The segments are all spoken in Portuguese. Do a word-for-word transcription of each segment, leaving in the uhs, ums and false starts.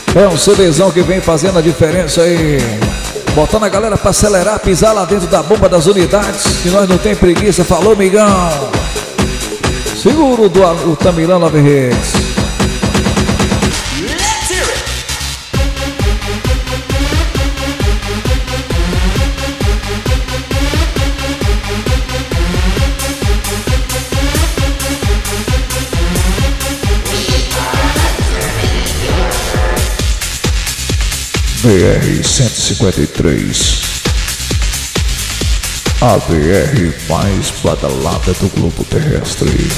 É um CDzão que vem fazendo a diferença aí. Botando a galera pra acelerar, pisar lá dentro da bomba das unidades. Que nós não tem preguiça. Falou, migão. Seguro do o Tamilã Love Hits. B R cento e cinquenta e três, a B R mais badalada do globo terrestre.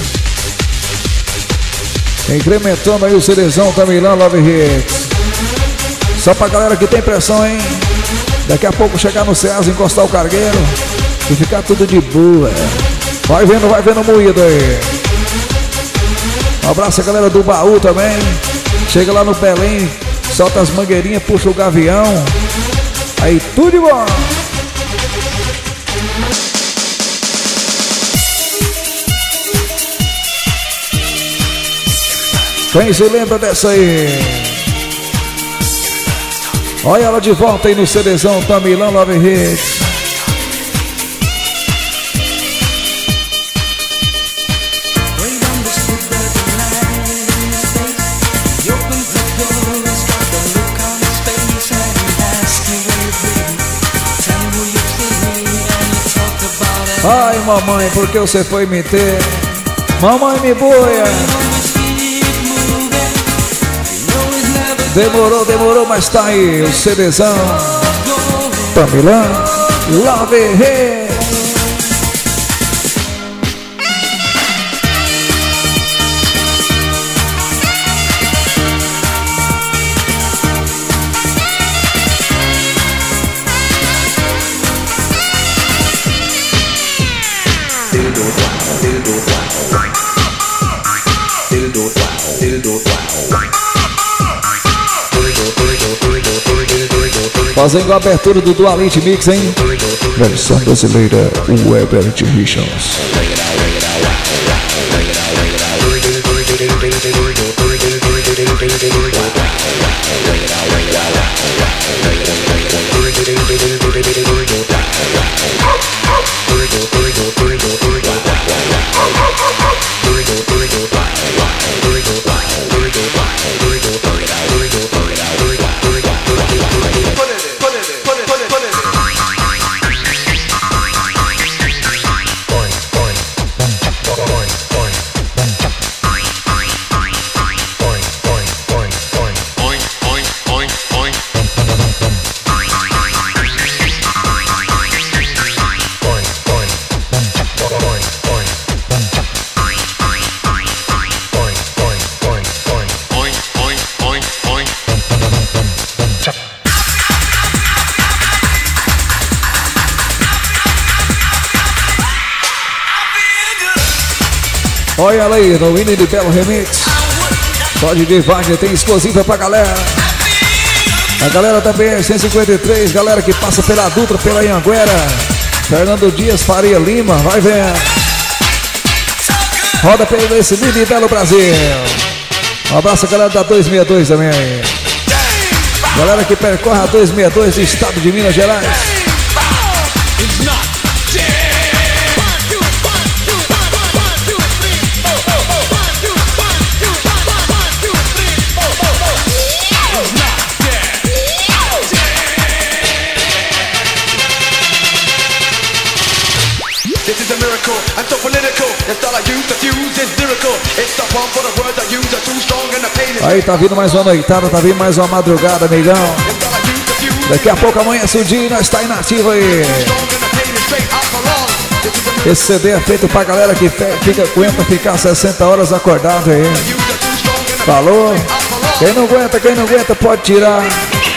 Incrementando aí o CDzão Tamilã Love Hits. Só pra galera que tem pressão, hein? Daqui a pouco chegar no Ceasa, encostar o cargueiro e ficar tudo de boa. Vai vendo, vai vendo moído aí. Um abraço a galera do Baú também. Chega lá no Belém, solta as mangueirinhas, puxa o gavião. Aí tudo de bom. Quem se lembra dessa aí? Olha ela de volta aí no CDzão Tamilã Love Hits. Ai, mamãe, por que você foi me ter? Mamãe, me boia. Demorou, demorou, mas tá aí o CDzão Tamilã Love Hits. Fazendo a abertura do Dualite Mix, hein? Versão brasileira, o Herbert Richards. Olha ela aí, no Winnie de Belo Remix. Só D J Wagner tem exclusiva pra galera. A galera da B R cento e cinquenta e três, galera que passa pela Dutra, pela Anhanguera. Fernando Dias, Faria Lima, vai ver. Roda pelo esse Winnie Belo Brasil. Um abraço a galera da duzentos e sessenta e dois também. Galera que percorre a duzentos e sessenta e dois do estado de Minas Gerais. Aí tá vindo mais uma noitada, tá vindo mais uma madrugada, amigão. Daqui a pouco amanhece o dia e nós tá inativo aí. Esse C D é feito pra galera que fica, aguenta ficar sessenta horas acordado aí. Falou? Quem não aguenta, quem não aguenta pode tirar.